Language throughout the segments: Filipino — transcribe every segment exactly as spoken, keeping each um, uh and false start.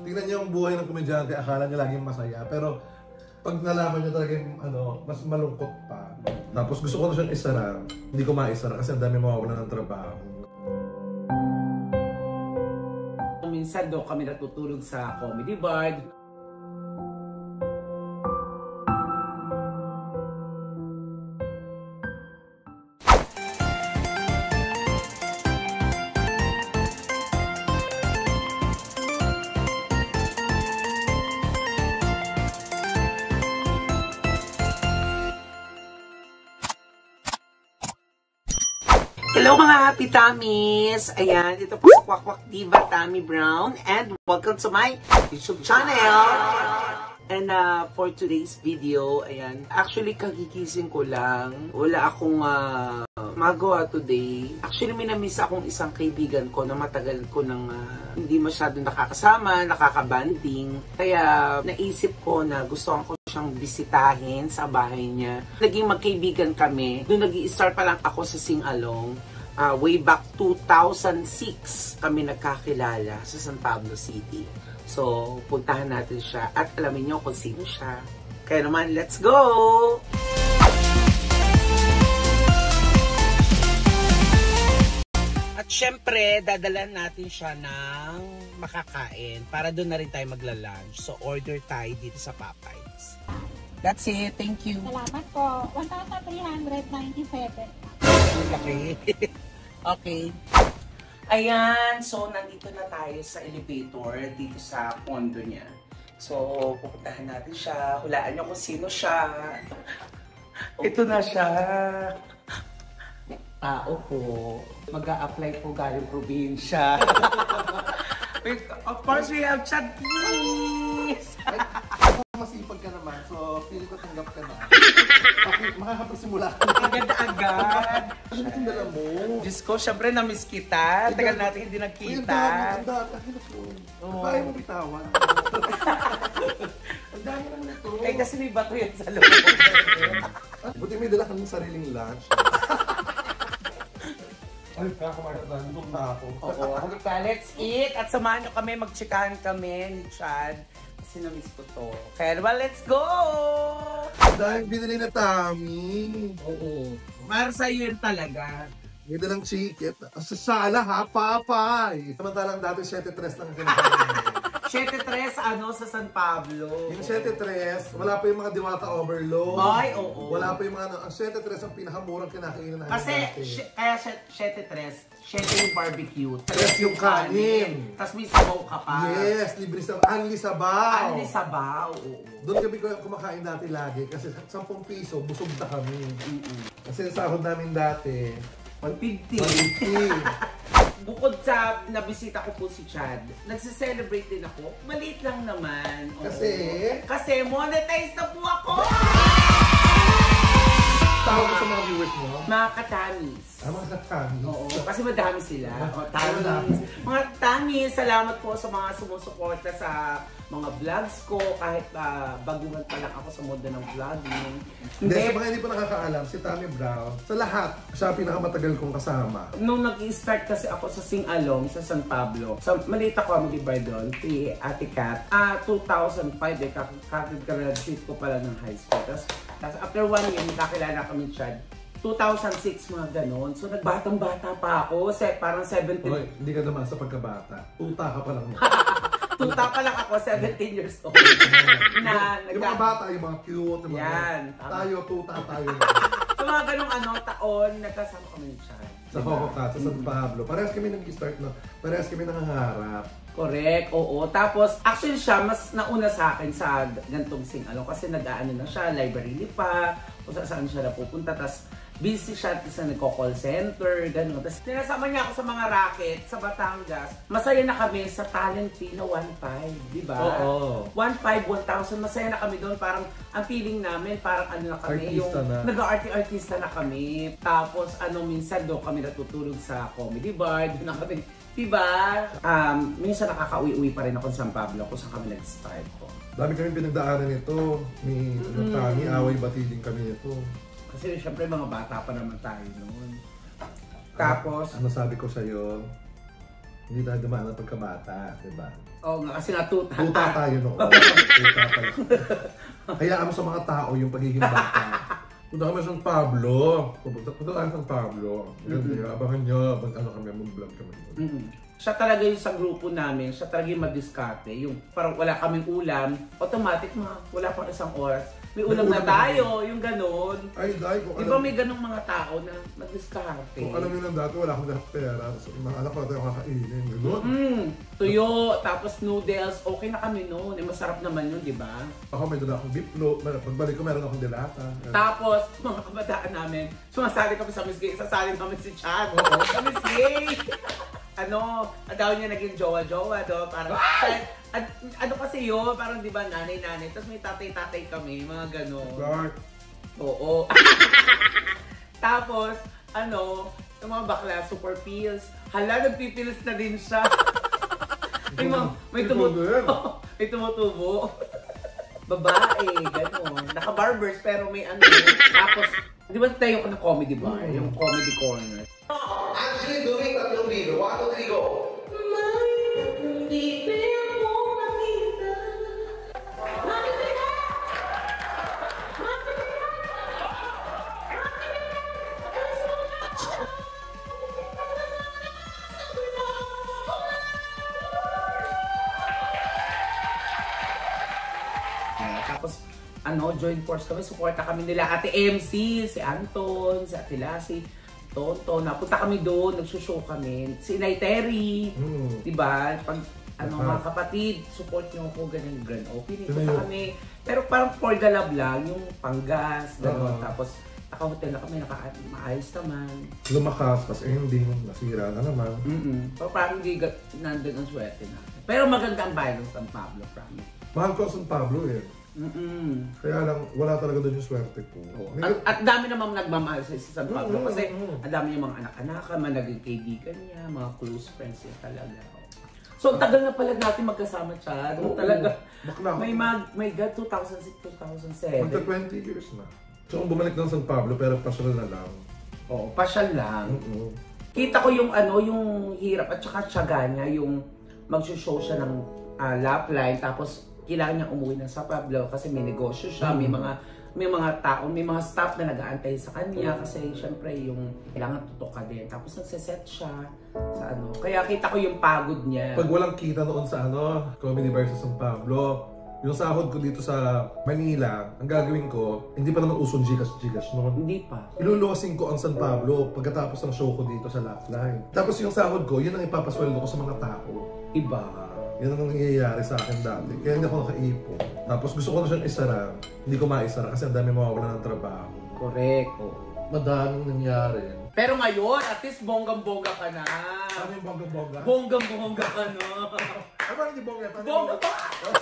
tingnan niyo yung buhay ng komedyante, akala niyo laging masaya. Pero pag nalaman niyo talaga yung ano, mas malungkot pa. Tapos gusto ko na siyang isara, hindi ko maisara kasi ang dami mawawala ng trabaho. Minsan doon kami natutulog sa comedy bar. Hello mga happy tummies! Ayan, dito po sa Kwakwak Diva Tammy Brown and welcome to my YouTube channel! And uh, for today's video, ayan, actually kagigising ko lang. Wala akong uh, magawa today. Actually may na-miss akong isang kaibigan ko na matagal ko nang uh, hindi masyado nakakasama, nakakabanding. Kaya naisip ko na gusto ko siyang bisitahin sa bahay niya. Naging magkaibigan kami. Doon nag-i-start pa lang ako sa sing-along. Uh, way back two thousand six kami nagkakilala sa San Pablo City. So, puntahan natin siya at alamin niyo kung sino siya. Kaya naman, let's go! At syempre, dadalan natin siya ng makakain para doon na rin tayo magla-lunch. So, order tayo dito sa Popeyes. That's it. Thank you. Salamat po. one thousand three hundred ninety-seven. Okay. Okay. Ayan. So, nandito na tayo sa elevator dito sa condo niya. So, pupuntahan natin siya. Hulaan niyo kung sino siya. Ito na siya. Tao po. Mag-a-apply po galing probinsya. Of course, we have chat keys. Masipag ka naman, so feeling ko tanggap ka na. Okay, makakapagsimula ka na. Agad-agad. Ano itong dala mo? Diyos ko, syempre na-miss kita. Tagal natin hindi nagkita. Ang dami, ang dami. Kaya mo bitawan. Ang dami naman ito. Eh kasi may bato yan sa loob. Buti may dala kang sariling lunch. Ay, kakamaratan. Nandun na ako. Oo, halika, let's eat. At samahan nyo kami, magtsikahan kami ni Chad. Kasi na-miss ko to. Kaya naman, let's go! Dahil binili na Tammy. Oo. Para sa'yo yun talaga. May dalang chicken. Sa sala ha, papay. Samantalang dati seven tres lang kinakain. seven tres, ano, sa San Pablo. Yung seven tres, wala pa yung mga Diwata Overload. Ay, oo. Wala pa yung mga, ano, ang seven tres ang pinakamurang kinakainan natin Kasi, dati. kaya seven tres, seven yung barbecue. Tres yung kanin. Tapos may sabaw ka pa. Yes, libre sa Anli Sabaw. Anli Sabaw, oo. Doon kami kumakain dati lagi kasi sampung piso, busog na kami. Mm-mm. Kasi sahod namin dati, one fifty. one fifty. Bukod sa nabisita ko po si Chad, nagse-celebrate din ako. Maliit lang naman. Oo. Kasi? Kasi monetize na po ako! Tawag mo sa mga viewers mo? Mga katamis. Ah, mga katamis. Oo, kasi madami sila. O, tamis. Mga tamis, salamat po sa mga sumusuporta sa mga vlogs ko. Kahit uh, baguhan pa lang ako sa mundo ng vlogging. Hindi, sa mga hindi pa nakakaalam, si Tammy Brown, sa lahat, siya pinakamatagal kong kasama. Nung nag-i-start kasi ako sa Sing-Along sa San Pablo, sa Malita Comedy Bar doon, kay Ate Kat, ah, two thousand five, eh, kakagraduate ko pala ng high school. Tapos, tapos after one year, nakakilala kami Chad. two thousand six, mga ganon. So, nagbatang-bata pa ako. Se parang seventeen. Oy, hindi ka naman sa pagkabata. Tuta ka pa lang. Tuta pa lang ako, seventeen years old. na, Yung mga bata, yung mga cute. Yung mga yan. Tayo, tuta tayo. So, mga ganong ano, taon, nagkasama kami ni Chad. Sa Hohokat, sa San Pablo. Parehas kami nag-start na. Parehas kami nangangarap. Correct, oo. Tapos, actually siya, mas nauna sa akin sa gantong sing-along kasi nag-aano na siya, library pa, kung saan siya napupunta. Tapos, busy siya sa nagko-call center, gano'n. Tapos, sinasama niya ako sa mga racket sa Batangas. Masaya na kami sa talent fee na one five, di ba? Oo. one five, one thousand, masaya na kami doon. Parang, ang feeling namin, parang ano na kami, Artista yung na. nag-arty-artista na kami. Tapos, ano, minsan doon kami natutulog sa comedy bar, doon na kami. Diba? Um, minsan nakaka-uwi-uwi pa rin ako sa San Pablo kung saan kami nag-start ko. Dami kami pinagdaanan nito. Ni mm. Tammy, away-bati din kami nito. Kasi syempre mga bata pa naman tayo noon. Tapos, ano, ano sabi ko sa'yo? hindi tayo dumaan ng pagkabata, di ba? Oo nga, kasi nga tuta. Tuta tayo noon. Tuta tayo. Hayaan mo sa mga tao yung pagiging bata. Punta kami sa San Pablo. Pupunta punta kami sa San Pablo. Mm-hmm. Abangan nyo, abang ano kami, mag-vlog kami. Mm-hmm. Siya talaga yung sa grupo namin, siya talaga yung madiskarte. Yung parang wala kaming ulam, automatic mga wala pang isang oras. May ulam na tayo, yung ganon. Ay, dahil kung Di ba may ganong mga tao na madiskarte? Kung alam nyo lang dati, wala akong dapat pera. So, mga anak ko na tayo kakainin. Ganon. Mm, tuyo, tapos noodles, okay na kami noon. Eh, masarap naman yun, di ba? Ako may dala akong biplo. Pagbalik ko, meron akong delata. Tapos, mga kabataan namin, sumasali kami sa Miss Gay. Sasali namin si Chad. Oo. Sa Miss Gay! Ano, daw niya naging jowa-jowa do, parang, at, ano kasi yun, parang di ba nanay-nanay, tapos may tatay-tatay kami, mga gano'n. Clark. Oo. Tapos, ano, yung mga bakla, super pills. Hala, nagpipills na din siya. may, mga, may, tumutubo. may tumutubo. Babae, gano'n. Naka-barbers, pero may ano. Tapos, di ba tayo ko ng comedy bar? Mm. Yung comedy corner. Actually doing tatlong video. One, two, three, go! Tapos, ano, join force kami, suporta kami nila Ate M C, si Anton, si Ate Lassie, Tonto. Napunta kami doon, nagsushow kami. Si Inay Terry, mm. diba? Pag, ano, uh-huh. mga kapatid, support nyo ako, ganun, grand opening. Punta kami. Pero parang for the love lang, yung panggas, gano'n. Uh-huh. Tapos, naka-hotel na kami, naka-maayos naman. Lumakas, pas ending, nasira na naman. Mm-mm. Pero parang hindi nandun ang swerte natin. Pero maganda ang bayan ng San Pablo, promise. Mahal ko ang San Pablo eh. Mm-mm. Kaya lang, wala talaga doon yung swerte ko. Oh. At, at dami namang nagmamahal sa San Pablo mm-hmm. kasi ang dami yung mga anak-anak, mga naging kaibigan niya, mga close friends niya talaga. So, tagal na pala natin magkasama, Chad. Oh, talaga. Bakla. May mag, may God, two thousand six, two thousand seven. Magka twenty years na. So, kung bumalik ng San Pablo, pero pasyal na lang. Oo, pasyal lang. Mm-hmm. Kita ko yung ano, yung hirap at saka tiyaga niya, yung mag-show siya ng uh, lap line, tapos kailangan niya umuwi ng San Pablo kasi may negosyo siya, may mga may mga tao, may mga staff na nag-aantay sa kanya kasi syempre yung kailangan tutok ka din. Tapos nagse-set siya sa ano. Kaya kita ko yung pagod niya. Pag walang kita noon sa ano, Comedy Bar sa San Pablo, yung sahod ko dito sa Manila, ang gagawin ko, hindi pa naman usong Gcash noon. Hindi pa. Iluluwasin ko ang San Pablo pagkatapos ng show ko dito sa Lifeline. Tapos yung sahod ko, yun ang ipapasweldo ko sa mga tao. Iba. Yan ang nangyayari sa akin dati. Kaya hindi ako nakaipon. Tapos gusto ko na siyang isara. Hindi ko maisara kasi ang dami mawawala ng trabaho. Correct. Oo. Madaming nangyari. Pero ngayon, at least bonggang-bongga ka na. Ano yung bonggang-bongga? Bonggang-bongga ka na. Ano hindi bongga? Bongga pa!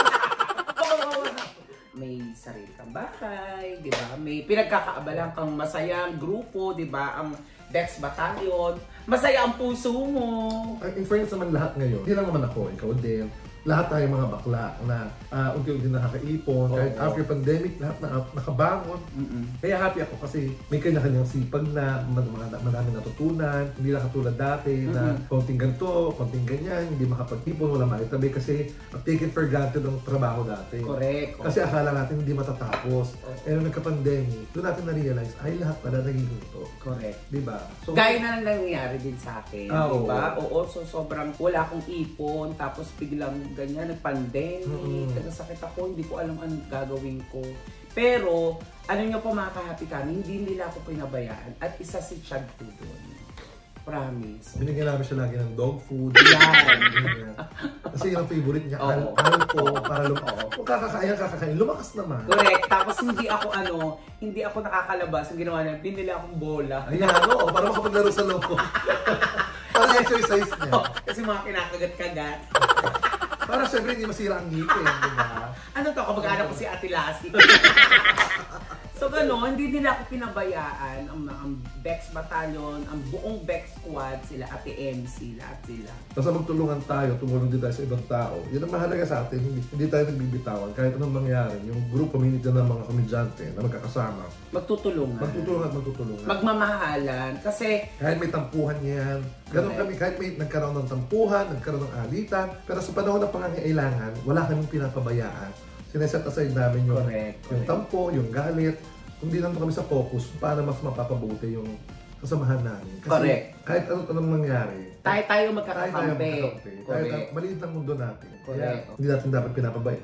May sarili kang bahay, di ba? May pinagkakaabalan kang masayang grupo, di ba? Ang Dex Battalion. Masaya ang puso mo. In fairness naman lahat ngayon, hindi lang naman ako, ikaw din. Lahat tayo mga bakla na uh, unti-unti nakakaipon. Kahit oh, after oh. pandemic, lahat na nakabangon. Mm-mm. Kaya happy ako kasi may kanya-kanyang sipag na, madaming natutunan. Hindi lang katulad dati mm-hmm. na konting ganito, konting ganyan, hindi makapag-ipon, wala maitabi kasi take it for granted ang trabaho dati. Correct. Kasi akala natin hindi matatapos. Oh. Eh nung nagka-pandemic, doon natin na-realize, ay lahat pala naging ito. Correct. Diba? So, gaya na lang nangyayari din sa akin. Ah, diba? Oo. Oo, so sobrang wala akong ipon, tapos biglang ganyan, nag-pandemic, mm-hmm. nagkasakit ako, hindi ko alam anong gagawin ko. Pero, ano nyo po mga ka-happy kami, hindi nila ako pinabayaan. At isa si Chad po doon. Promise. Binigyan namin siya lagi ng dog food. Yan. Kasi yung favorite niya, oh. alpo, para lumakas. Kung kakakain, kakakain, lumakas naman. Correct. Tapos hindi ako ano, hindi ako nakakalabas. Ang ginawa niya, binili akong bola. Ayan, oo, para makapaglaro sa loob. Para exercise niya. Oh, kasi mga kinakagat-kagat. Para syempre hindi masira ang ngipin, di ba? Ano to? Kamag-anak ko si Ate Lassie. So gano'n, hindi nila ako pinabayaan. Ang, ang Bex Battalion, ang buong Bex Squad, sila Ate M C, lahat sila. Basta magtulungan tayo, tumulong din tayo sa ibang tao. Yun ang mahalaga sa atin, hindi, hindi tayo nagbibitawan. Kahit anong mangyari, yung group community ng mga komedyante na magkakasama. Magtutulungan. Magtutulungan at magtutulungan. Magmamahalan. Kasi kahit may tampuhan yan. Ganon kami, kahit may nagkaroon ng tampuhan, nagkaroon ng alitan. Pero sa panahon ng pangangailangan, wala kaming pinapabayaan. Sineset aside namin yung, correct, yung correct. tampo, yung galit. Kundi lang kami sa focus paano mas mapapabuti yung kasamahan namin. Kasi correct. kahit anong, anong mangyari, tayo tayo tayo tayo magkakakampi. magkakampi. Kahit Correct. ang maliit ang mundo natin. Correct. Kaya, hindi natin dapat pinapabaya.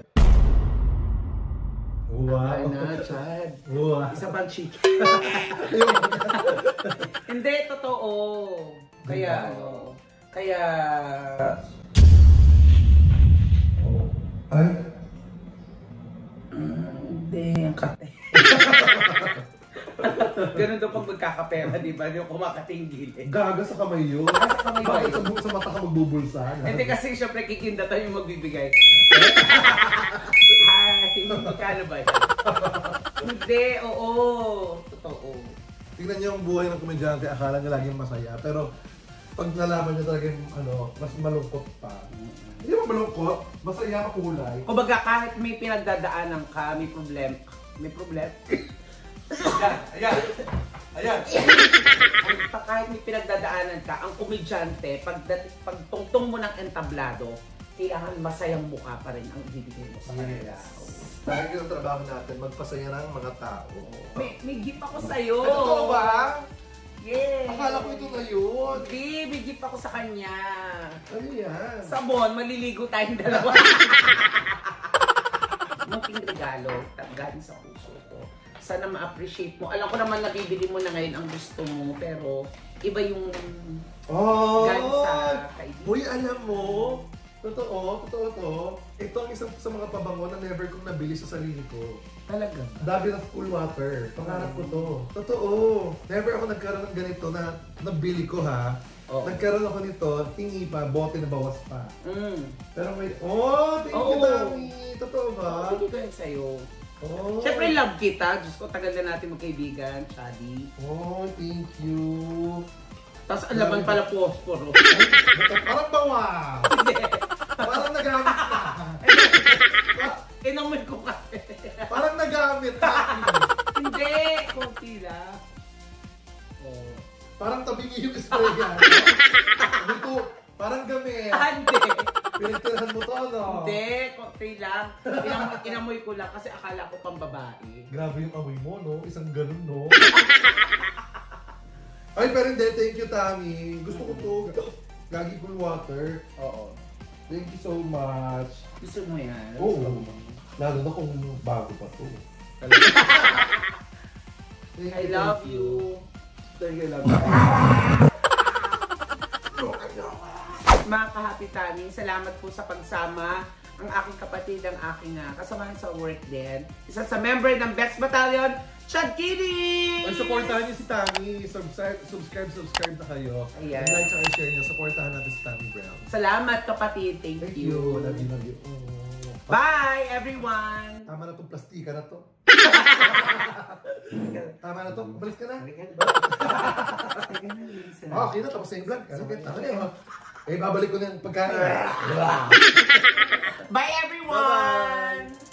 Ay na, Chad. Wow. Isa pang chicken. Hindi, totoo. Kaya, ano, kaya... Ay? Mm, hindi, ang kate. Ganun daw pag magkakapera, di ba? Yung kumakatinggil eh. Gaga sa kamay yun. Ah, sa kamay ba Bakit yun? sa, bu- sa mata ka magbubulsa? Hindi kasi syempre kikindatan yung magbibigay. Ay, magkano ba yan? Hindi, oo. Totoo. Tingnan niyo yung buhay ng komedyante, akala niya laging masaya. Pero pag nalaman niya talaga yung ano, mas malungkot pa. Hindi mo malungkot, masaya makulay. Kumbaga kahit may pinagdadaanan ka, may problem. May problem? Ayan, ayan, ayan. Pa- kahit may pinagdadaanan ka, ang komedyante, pag, pag tungtong mo ng entablado, kailangan masayang mukha pa rin ang ibibigay mo sa kanila. Dahil yun ang trabaho natin, magpasaya ng mga tao. May, may gift ako sa'yo. Ay, totoo ba? Yes. Akala ko ito na yun. Hindi, may gift ako sa kanya. Ano yan? Sabon, maliligo tayong dalawa. Munting regalo, galing sa puso ko. Sana ma-appreciate mo. Alam ko naman nabibili mo na ngayon ang gusto mo, pero iba yung Oh! galing sa kaibigan. Uy, alam mo, totoo, totoo to. Ito ang isang sa mga pabango na never kong nabili sa sarili ko. Talaga. Dabi of cool water. Pangarap ko to. Totoo. Never ako nagkaroon ng ganito na nabili ko ha. Oo. Nagkaroon ako nito, tingi pa, bote na bawas pa. Mm. Pero may, oh, thank you, Oo. Dami. Totoo ba? Bili ko yun sa'yo. Oh. Siyempre, love kita. Diyos ko, tagal na natin magkaibigan, Chadi. Oh, thank you. Tapos ang laman pala posporo. Parang bawa. Parang nagamit ka. Inamoy ko kasi. Parang nagamit ka. Hindi, konti lang. Oh. Parang tabingi yung spray yan. Dito, parang gamit. Ah, hindi. Pinagtirahan mo to, no? Hindi, konti lang. Inam inamoy ko lang kasi akala ko pang babae. Grabe yung amoy mo, no? Isang ganun, no? Ay, pero hindi. Thank you, Tami. Gusto ko to. Lagi cool water. Oo. Thank you so much. Gusto mo yan? Oo. Lalo na kung bago pa to. Thank I you, love thank you. Thank you, love you. Mga ka-Happy Tami, salamat po sa pagsama. Ang aking kapatid, ang aking uh, kasamahan sa work din. Isa sa member ng Bex Battalion, Chad Kitty! Ay, supportahan niyo si Tami. Subscribe, subscribe, subscribe na kayo. Ayan. And like and share niyo. Supportahan natin si Tami Brown. Salamat kapatid, thank, Thank you. you. Love you, love you. Oh. Bye everyone! Tama na itong plastika na to. Tama na to. Balis ka na. Oh, okay na. Tapos na yung vlog. Sige, tama na yun. Eh, babalik ko na yung pagkain. Bye everyone! Bye-bye.